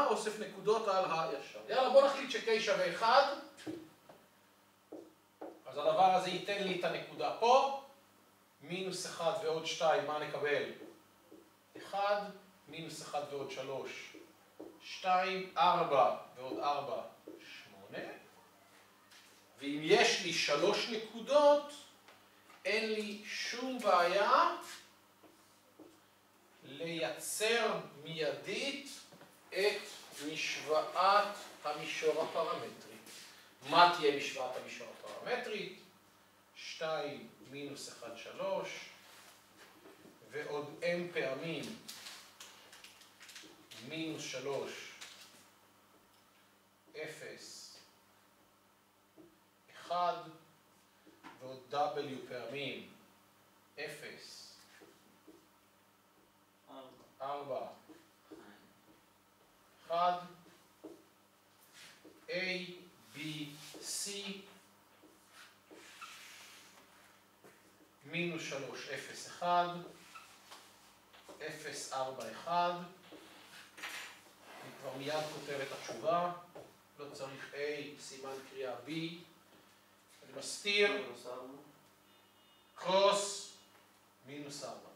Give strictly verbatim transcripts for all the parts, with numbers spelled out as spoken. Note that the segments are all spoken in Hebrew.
אוסף נקודות על הישר. יאללה, בוא נחליט ש-K שווה אחד. אז הדבר הזה ייתן לי את הנקודה פה. מינוס אחד ועוד שתיים, מה נקבל? אחד, מינוס אחד ועוד שלוש, שתיים, ארבע ועוד ארבע, שמונה. ואם יש לי שלוש נקודות, אין לי שום בעיה לייצר מיידית את משוואת המישור הפרמטרי. מה תהיה משוואת המישור הפרמטרית? שתיים מינוס אחד, שלוש, ועוד m פעמים מינוס שלוש, אפס, אחד, ועוד w פעמים אפס, ארבע, אחד, a, b, c, מינוס שלוש, אפס, אחד, אפס, ארבע, אחד. אני כבר מיד כותב את התשובה. לא צריך A, סימן קריאה B. אני מסתיר. קרוס, מינוס ארבע.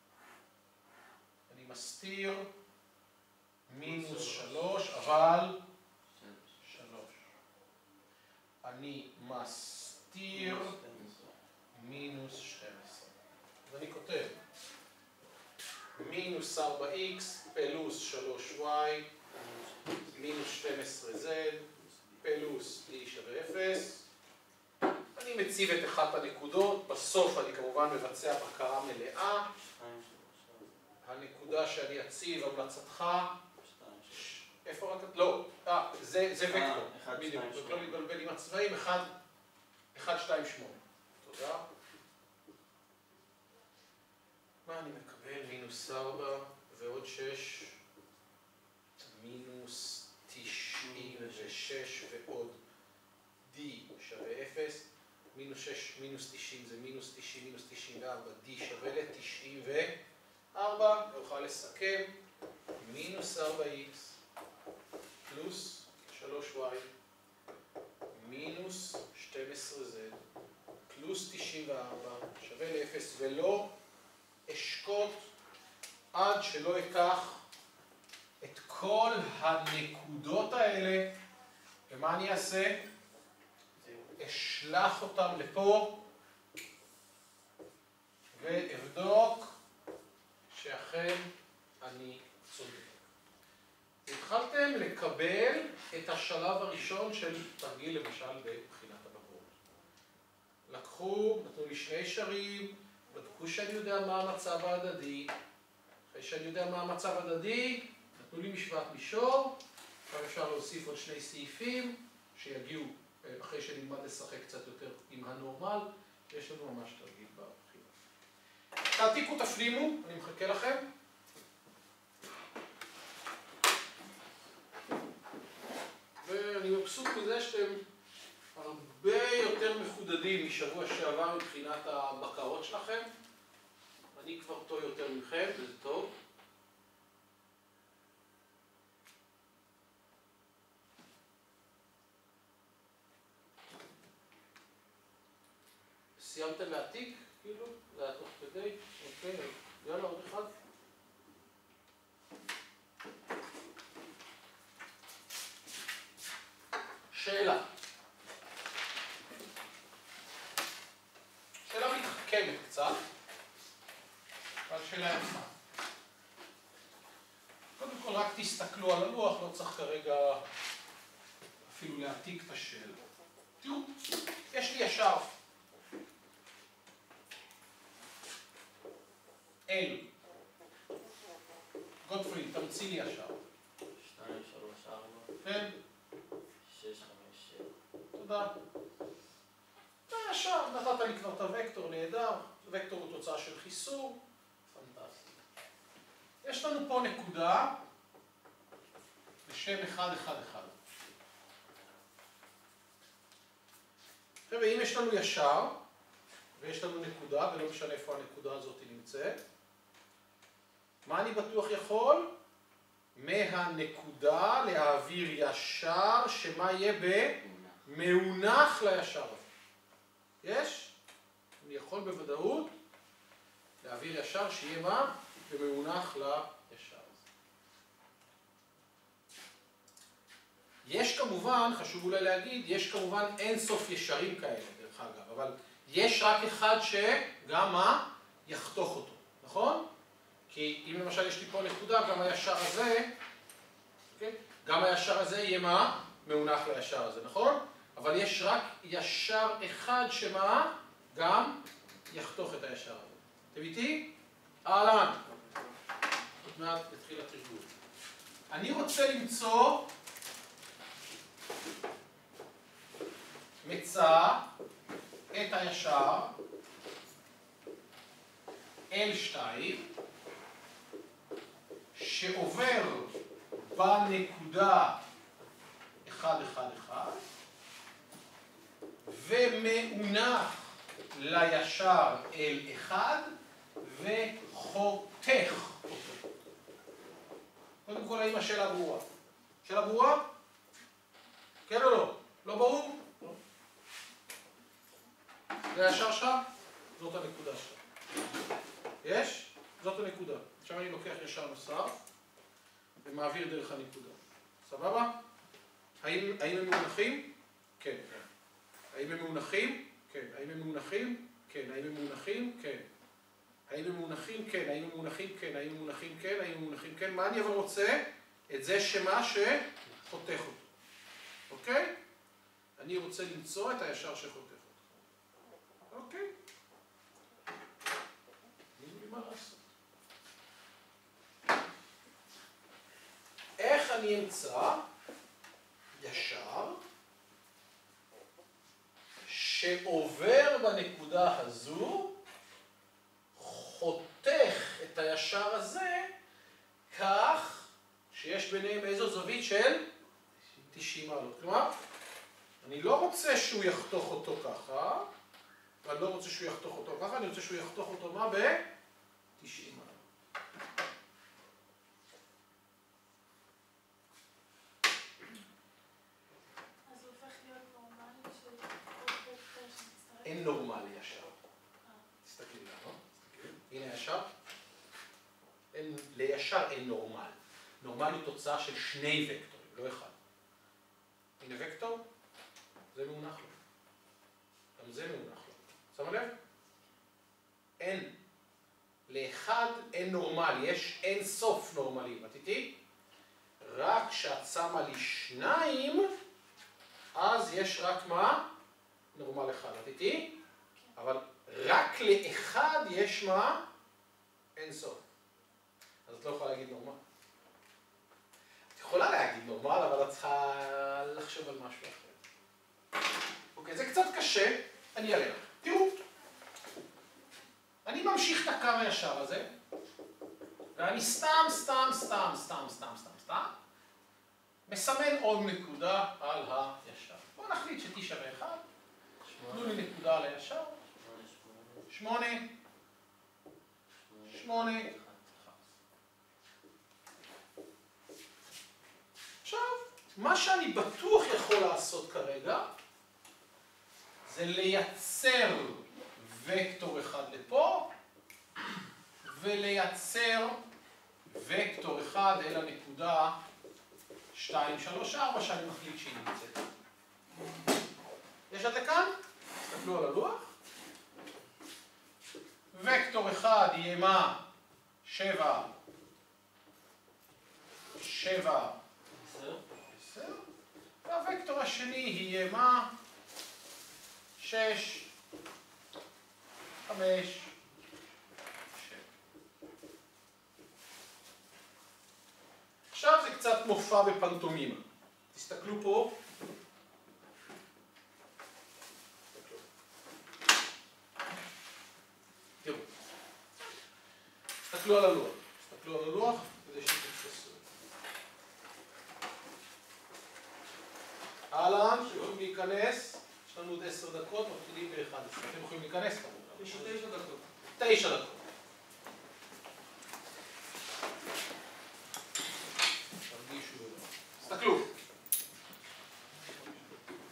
אני מסתיר. מינוס שלוש, אבל שלוש. אני מסתיר. מינוס שתים עשרה. אז אני כותב מינוס ארבע אקס פלוס שלוש וואי מינוס שתים עשרה זד פלוס D שווה אפס. אני מציב את אחת הנקודות, בסוף אני כמובן מבצע בקרה מלאה. הנקודה שאני אציב, המלצתך, איפה רק... לא, אה, זה וקטור. בדיוק, זאת לא להתבלבל עם הצבעים, אחת, שתיים, שמונה. תודה. מה אני מקבל? מינוס ארבע ועוד שש, מינוס תשעים ושש ועוד D שווה אפס, מינוס שש, מינוס תשעים זה מינוס תשעים, מינוס תשעים וארבע, D שווה ל-תשעים וארבע, ואוכל לסכם, מינוס ארבע אקס פלוס שלוש וואי מינוס שתים עשרה זד פלוס תשעים וארבע שווה ל-אפס, ולא אשקוט עד שלא אקח את כל הנקודות האלה, ומה אני אעשה? אשלח אותם לפה ואבדוק שאכן אני צודק. התחלתם לקבל את השלב הראשון של תרגיל למשל בבחינת הבגרות. לקחו, נתנו לי שני שרים, בדקו שאני יודע מה המצב ההדדי, אחרי שאני יודע מה המצב ההדדי, נתנו לי משוואת מישור, עכשיו אפשר להוסיף עוד שני סעיפים שיגיעו אחרי שנלמד לשחק קצת יותר עם הנורמל, יש לנו ממש תרגיל בבחינה. תעתיקו, תפנימו, אני מחכה לכם. ואני מבסוט מזה שאתם הרבה יותר מחודדים משבוע שעבר מבחינת הבקרות שלכם. אני כבר טוב יותר מכם, וזה טוב. סיימתם להעתיק? כאילו? זה היה תוך כדי? אוקיי, יאללה, עוד אחד. שאלה. שאלה מתחכמת קצת, אבל שאלה יפה. קודם כל רק תסתכלו על הלוח, לא צריך כרגע אפילו להעתיק את השאלה. תראו, יש לי ישר. אל. גוטפריד, תמציא לי ישר. שתיים, שלוש, ארבע. כן. שש, חמש, שבע. תודה. ישר, נתת לי כבר את הוקטור, נהדר. וקטור הוא תוצאה של חיסור. פנטסטי. יש לנו פה נקודה בשם אחד, אחד, אחד. ואם יש לנו ישר, ויש לנו נקודה, ולא משנה איפה הנקודה הזאת נמצאת, מה אני בטוח יכול? מהנקודה להעביר ישר, שמה יהיה במאונח לישר הזה. יש? אני יכול בוודאות להעביר ישר שיהיה מה? במאונח לישר הזה. יש כמובן, חשוב אולי להגיד, יש כמובן אין סוף ישרים כאלה דרך אגב, אבל יש רק אחד שגם מה? יחתוך אותו, נכון? כי אם למשל יש לי פה נקודה, גם הישר הזה, אוקיי? גם הישר הזה יהיה מה? מאונח לישר הזה, נכון? אבל יש רק ישר אחד שמה? גם יחתוך את הישר הזה. אתם איתי? אהלן. עוד מעט נתחיל התרגול. אני רוצה למצוא מצא את הישר אל שתיים שעובר בנקודה אחת אחת אחת ומאונח לישר אל אחד וחותך אותו. קודם כל, האם השאלה ברורה? שאלה ברורה? כן או לא? לא ברור? לא. זה הישר שם? זאת הנקודה שם. יש? זאת הנקודה. עכשיו אני לוקח ישר נוסף ומעביר דרך הנקודה. סבבה? האם, האם הם מאונחים? כן. האם הם מאונחים? כן. האם הם מאונחים? כן. האם הם מאונחים? כן. האם הם מאונחים? כן. האם הם מאונחים? כן. האם הם מאונחים? כן. האם הם מאונחים? כן. מה אני אבל רוצה? את זה שמה שחותך אותו. אוקיי? אני רוצה למצוא את הישר שחותך אותו. אוקיי? מה לעשות? איך אני אמצא ישר שעובר בנקודה הזו, חותך את הישר הזה כך שיש ביניהם איזו זווית של תשעים מעלות. כלומר, אני לא רוצה שהוא יחתוך אותו ככה, ואני לא רוצה שהוא יחתוך אותו ככה, אני רוצה שהוא יחתוך אותו מה? ב-תשעים מעלות. אז הוא הופך להיות נורמלי כשהוא... אין נורמלי ישר. תסתכלי לנו. הנה ישר. אין, לישר אין נורמל. נורמל היא תוצאה של שני וקטורים, לא אחד. הנה וקטור, זה מאונח לו. גם זה מאונח לו. שמה לב? אין. לאחד אין נורמל, יש אין סוף נורמלים. את איתי? רק כשאת שמה לי שניים, אז יש רק מה? נורמל אחד. את איתי? אבל רק לאחד יש מה? אין סוף. אז את לא יכולה להגיד נורמל. את יכולה להגיד נורמל, אבל את צריכה לחשוב על משהו אחר. אוקיי, זה קצת קשה, אני אעלה לך. תראו, אני ממשיך את הקו הישר הזה, ואני סתם, סתם, סתם, סתם, סתם, סתם, סתם, מסמן עוד נקודה על הישר. בואו נחליט ש-T שווה אחד, תנו לי נקודה על הישר, שמונה, שמונה, עכשיו, מה שאני בטוח יכול לעשות כרגע, זה לייצר וקטור אחד לפה, ולייצר וקטור אחד אל הנקודה שתיים, שלוש, ארבע, שאני מחליט שהיא נמצאת. יש את זה כאן? תסתכלו על הלוח. וקטור אחד יהיה מה? שבע, שבע, עשר, והוקטור השני יהיה מה? שש, חמש, שבע. עכשיו זה קצת מופע בפנטומימה. תסתכלו פה. תראו. תסתכלו על הלוח. תסתכלו על הלוח כדי שתתפסו. אהלן, שיכולים להיכנס. יש לנו עוד עשר דקות, מתחילים ב-אחת עשרה. אתם יכולים להיכנס כמובן. יש תשע דקות. תשע דקות.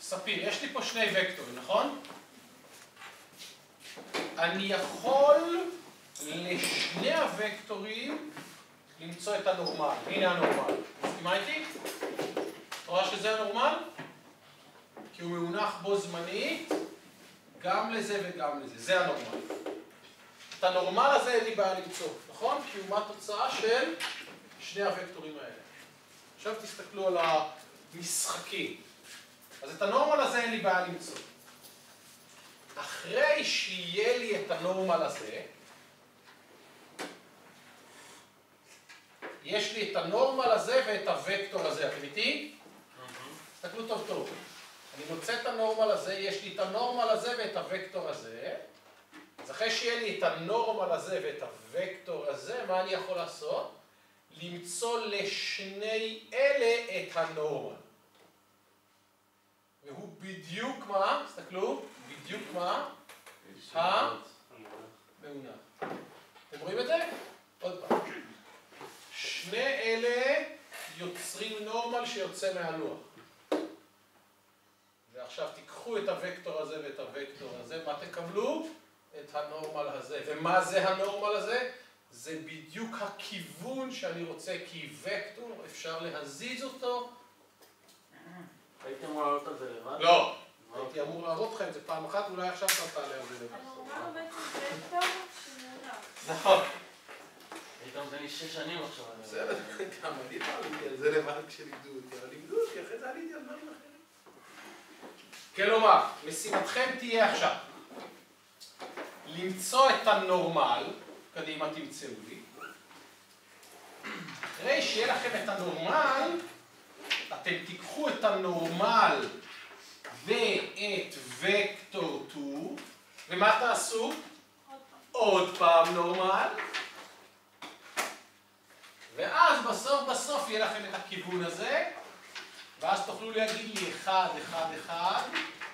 ספיר, יש לי פה שני וקטורים, נכון? אני יכול לשני הוקטורים למצוא את הנורמל. הנה הנורמל. מסכימה איתי? את רואה שזה הנורמל? כי הוא מאונח בו זמנית גם לזה וגם לזה. זה הנורמל. את הנורמל הזה אין לי בעיה למצוא, נכון? כי הוא מהתוצאה של שני הוקטורים האלה. עכשיו תסתכלו על המשחקים. אז את הנורמל הזה אין לי בעיה למצוא. אחרי שיהיה לי את הנורמל הזה, יש לי את הנורמל הזה ואת הוקטור הזה. אתם איתי? תסתכלו טוב טוב. אני מוצא את הנורמל הזה, יש לי את הנורמל הזה ואת הוקטור הזה. אז אחרי שיהיה לי את הנורמל הזה ואת הוקטור הזה, מה אני יכול לעשות? למצוא לשני אלה את הנורמל. והוא בדיוק מה? תסתכלו, בדיוק מה? המאונח. אתם רואים את זה? עוד פעם. שני אלה יוצרים נורמל שיוצא מהלוח. ועכשיו תיקחו את הוקטור הזה ואת הוקטור הזה, מה תקבלו? את הנורמל הזה. ומה זה הנורמל הזה? זה בדיוק הכיוון שאני רוצה, כי וקטור אפשר להזיז אותו. הייתי אמור להעלות על זה לבד? לא. הייתי אמור להראות לך את זה פעם אחת, אולי עכשיו אתה תעלה על זה לבד. הנורמל הוא בעצם וקטור שמאונח. נכון. היית נותן לי שש שנים עכשיו. בסדר, גם אני לא עליתי על זה לבד כשלימדו אותי, אבל לימדו אותי, אחרי זה עליתי על דברים אחרים. כלומר, משימתכם תהיה עכשיו למצוא את הנורמל, קדימה תמצאו לי. אחרי שיהיה לכם את הנורמל, אתם תיקחו את הנורמל ואת וקטור שתיים, ומה תעשו? עוד פעם נורמל. ואז בסוף בסוף יהיה לכם את הכיוון הזה, ואז תוכלו להגיד לי אחד, אחד, אחד,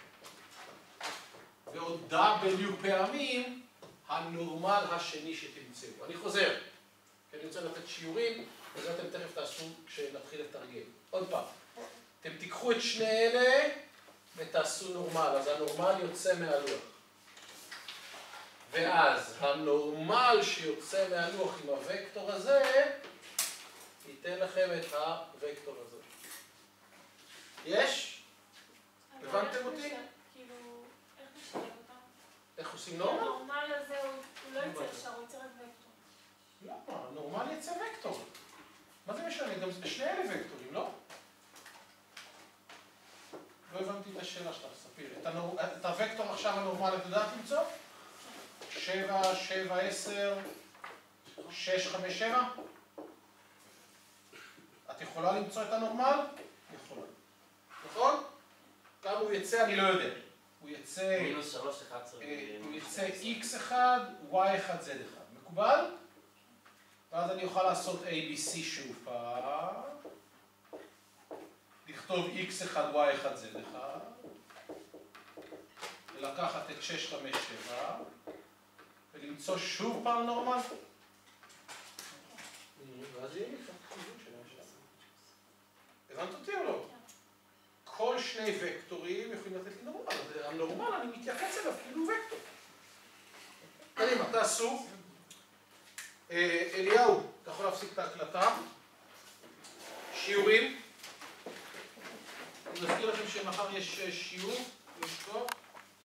ועוד W פעמים הנורמל השני שתמצאו. אני חוזר, כי אני רוצה לתת שיעורים, וזה אתם תכף תעשו כשנתחיל לתרגם. עוד פעם, אתם תיקחו את שני אלה ותעשו נורמל, אז הנורמל יוצא מהלוח. ואז הנורמל שיוצא מהלוח עם הוקטור הזה, ייתן לכם את הוקטור הזה. יש? הבנתם אותי? כאילו, איך נשאר אותם? איך עושים נורמל? הנורמל הזה הוא לא יצא ישר, הוא יצא רק וקטור. למה? נורמל יצא וקטור. מה זה משנה? גם זה שני אלה וקטורים, לא? לא הבנתי את השאלה שלך, ספיר. את הוקטור עכשיו הנורמל את יודעת למצוא? שבע, שבע, עשר, שש, חמש, שבע? את יכולה למצוא את הנורמל? יכולה. נכון? כמה הוא יצא אני לא יודע. הוא יצא... מינוס שלוש, אחד עשרה. הוא יצא איקס אחד, וואי אחד, זד אחד. מקובל? ואז אני אוכל לעשות A B C שוב פעם. לכתוב איקס אחד, וואי אחד, זד אחד. ולקחת את שש, חמש, שבע. ולמצוא שוב פעם נורמל. ואז יהיה לי הבנת אותי או לא? כל שני וקטורים יכולים לתת לי נורמל. הנורמל אני מתייחס אליו כאילו וקטור. קדימה, תעשו. אליהו, אתה יכול להפסיק את ההקלטה. שיעורים. אני מזכיר לכם שמחר יש שיעור, יש פה.